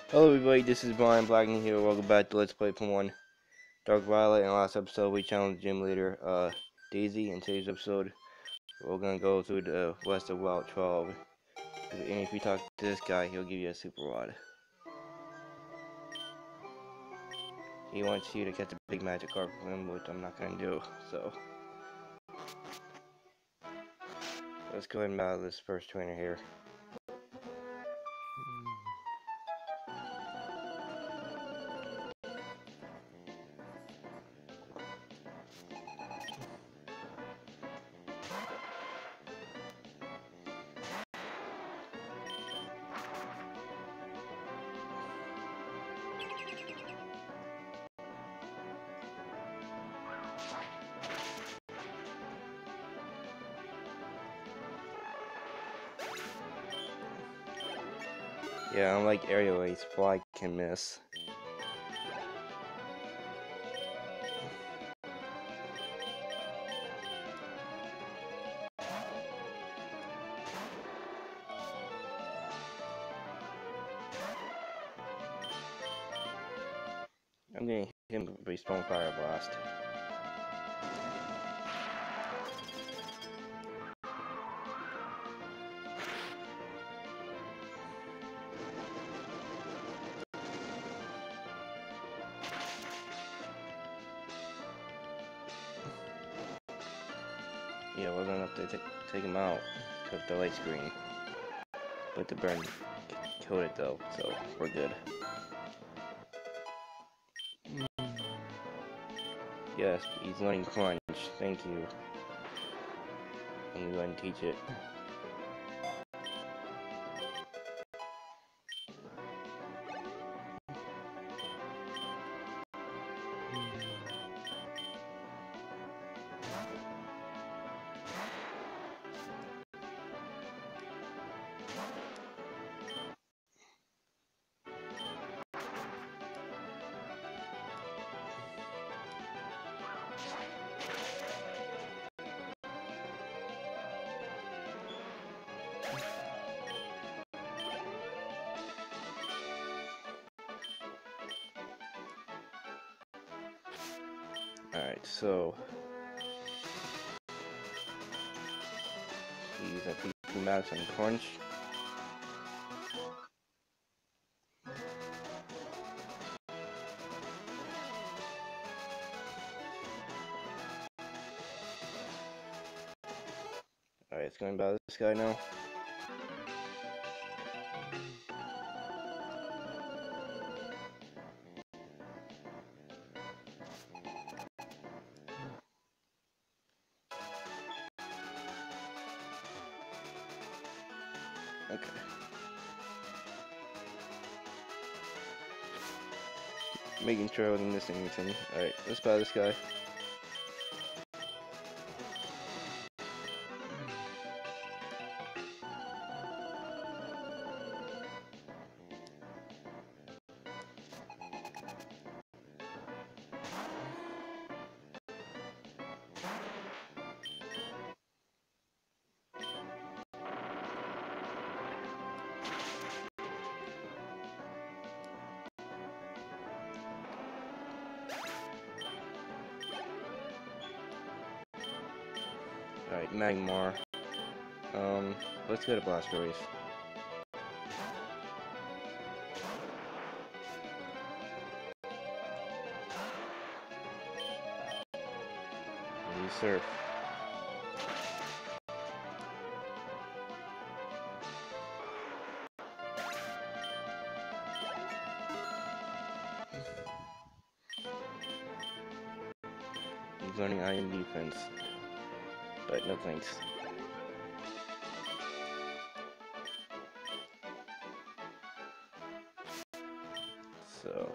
Hello everybody, this is Brian Blackney here. Welcome back to Let's Play Pokemon Dark Violet. In the last episode, we challenged gym leader Daisy. In today's episode, we're gonna go through the west of Route 12. And if you talk to this guy, he'll give you a super rod. He wants you to catch a big Magikarp from him, which I'm not gonna do. So let's go ahead and battle this first trainer here. Yeah, unlike Aerial Ace, Fly can miss. I'm gonna hit him with a strong Fire Blast. Yeah, we're gonna have to take him out because the light's green. But the burn killed it though, so we're good. Yes, he's learning Crunch. Thank you. I'm going to teach it. Alright, so he's a PP Max on Crunch. Alright, it's going about this guy now. Okay. Making sure I wasn't missing anything. Alright, let's battle this guy. Alright, Magmar. Let's go to Blastoise. Use Surf. He's learning Iron Defense. But no thanks. So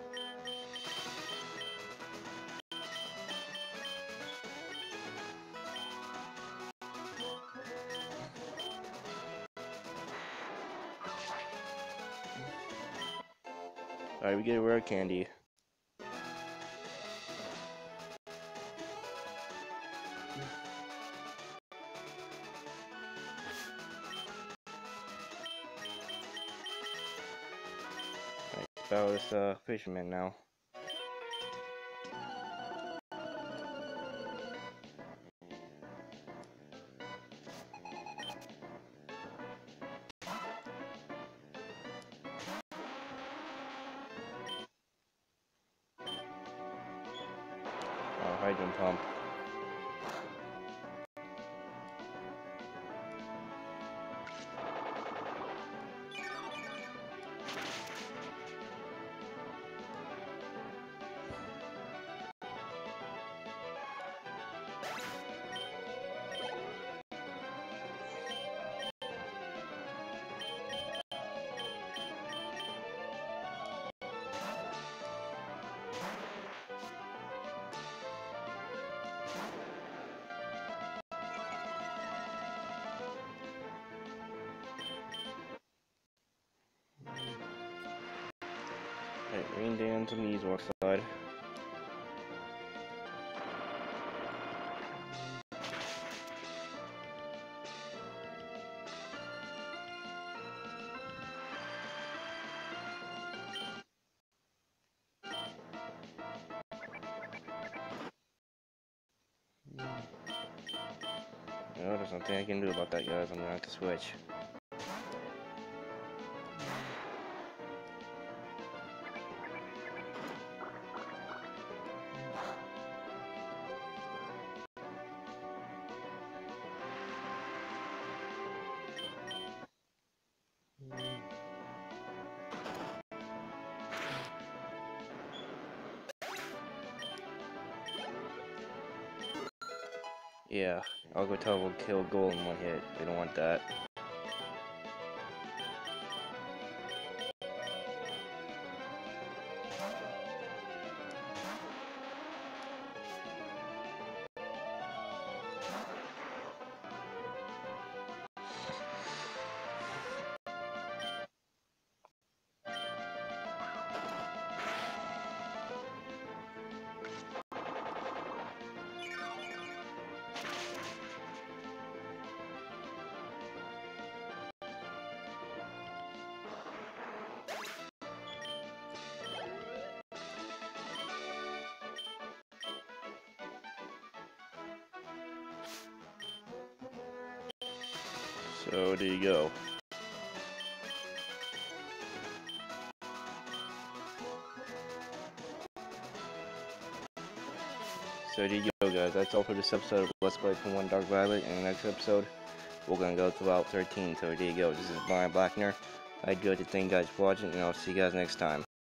alright, we get a rare candy. battle this fisherman now. Hydrogen pump. Alright, rain dance on the Eastwalk side. No, there's nothing I can do about that, guys. I'm gonna have to switch. Yeah, Algotel will kill Gold in one hit. We don't want that. So there you go. So there you go, guys. That's all for this episode of Let's Play Pokemon Dark Violet. In the next episode, we're gonna go to Route 13. So there you go. This is Brian Blackner. I'd like to thank you guys for watching, and I'll see you guys next time.